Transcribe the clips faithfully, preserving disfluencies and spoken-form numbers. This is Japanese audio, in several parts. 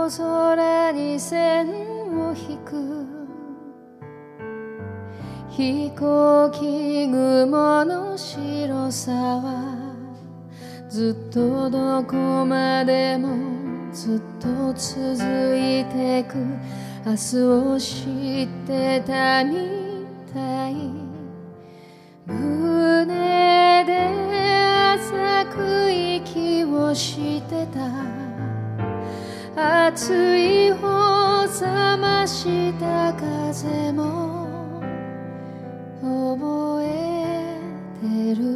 青空に線を引く飛行機雲の白さはずっとどこまでもずっと続いてく明日を知ってたみたい胸で浅く息をしてた暑い方冷ました風も覚えてる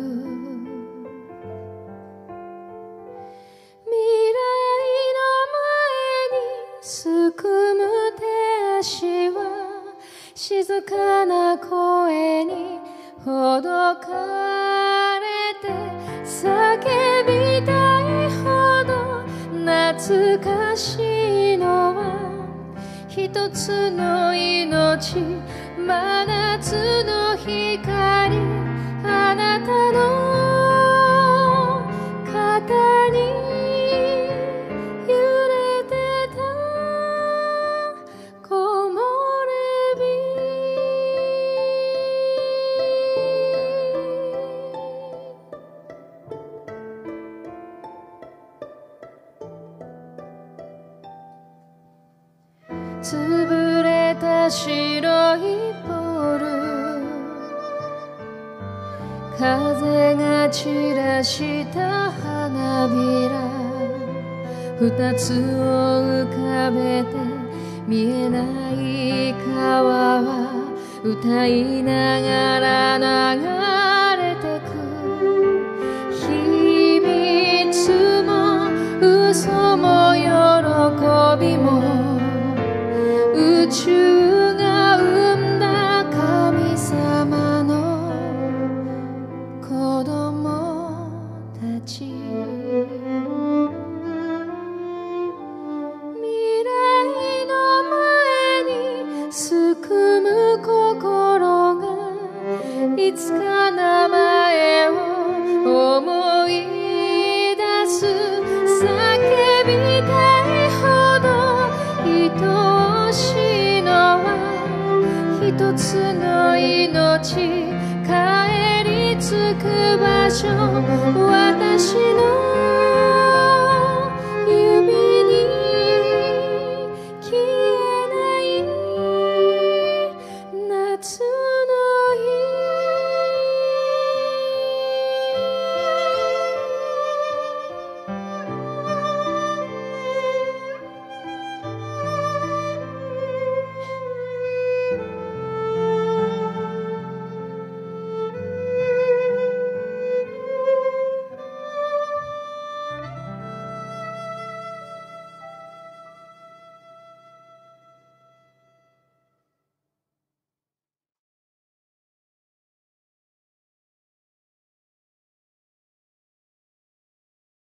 未来の前にすくむ手足は静かな声にほどかれて叫びたいほど懐かしいのは一つの命真夏の光あなたの肩に揺れてた木漏れ日潰れた白いボール風が散らした花びら二つを浮かべて見えない川は歌いながら流れてく秘密も嘘も喜びも宇宙が生んだ神様の子供たち未来の前にすくむ心がいつか名前を思い出す叫びたいほど愛しいのは一つの命帰り着く場所私の